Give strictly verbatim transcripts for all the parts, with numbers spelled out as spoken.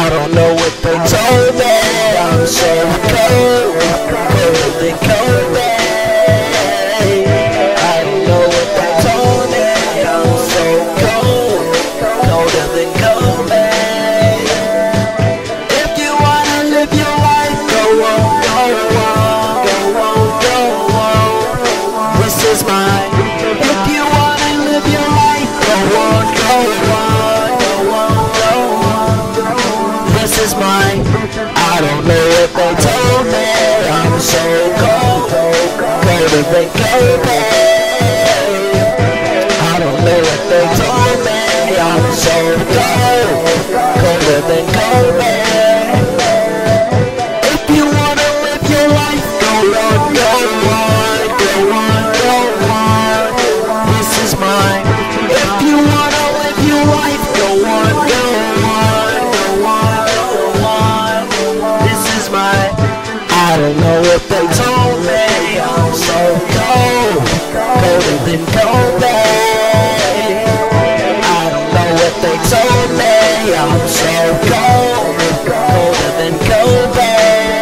I don't know what they told me. I'm so cold, colder than Kobe. I don't know what they told me. I'm so cold, colder than Kobe. If you wanna live your life, go on, go on, go on, go on. This is mine. If you wanna live your life, go on, go on, go on, go on. This is mine. I don't know what they told me. I'm so cold, colder than Kobe. I don't know what they told me. I'm so cold, colder than Kobe. If you wanna live your life, go on, go on, go on, go on. This is mine. If you wanna live your life, go on, go on, go on, go on. This is mine. I don't know what they told me. I'm so cold, colder than Kobe. I don't know what they told me. I'm so cold, colder than Kobe.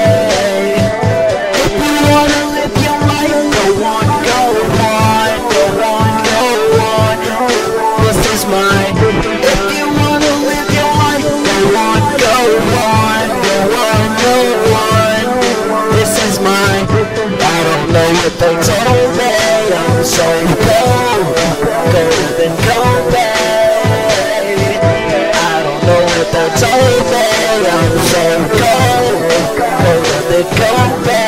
If you wanna live your life, go on, go on, go on, go on. This is mine. If you wanna live your life, go on, go on, go on, go on. This is mine. I don't know what they told me. I'm so cold, colder than Kobe. I don't know what they told me. I'm so cold, colder than Kobe.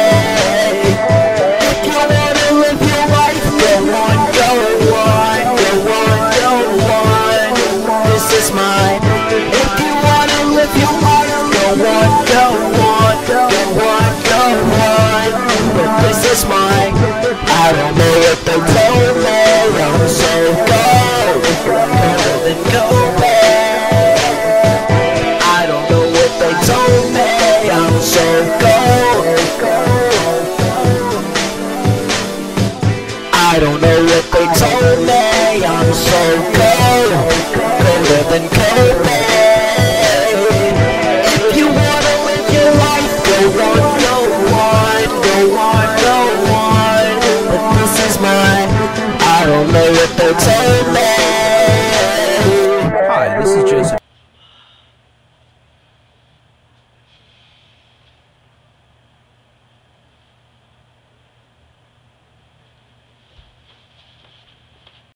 If you wanna live your life, go on, go on, go on, go on. This is mine. If you wanna live your life, go on, go on, go on, go on. But this is mine. I don't know what they told me. I'm so cold, colder than Kobe. I don't know what they told me. I'm so cold. I don't know what they told me. I'm so cold, colder than Kobe. If you wanna live your life, go on, go on, go on, go on. But this is mine. I don't know what they told me.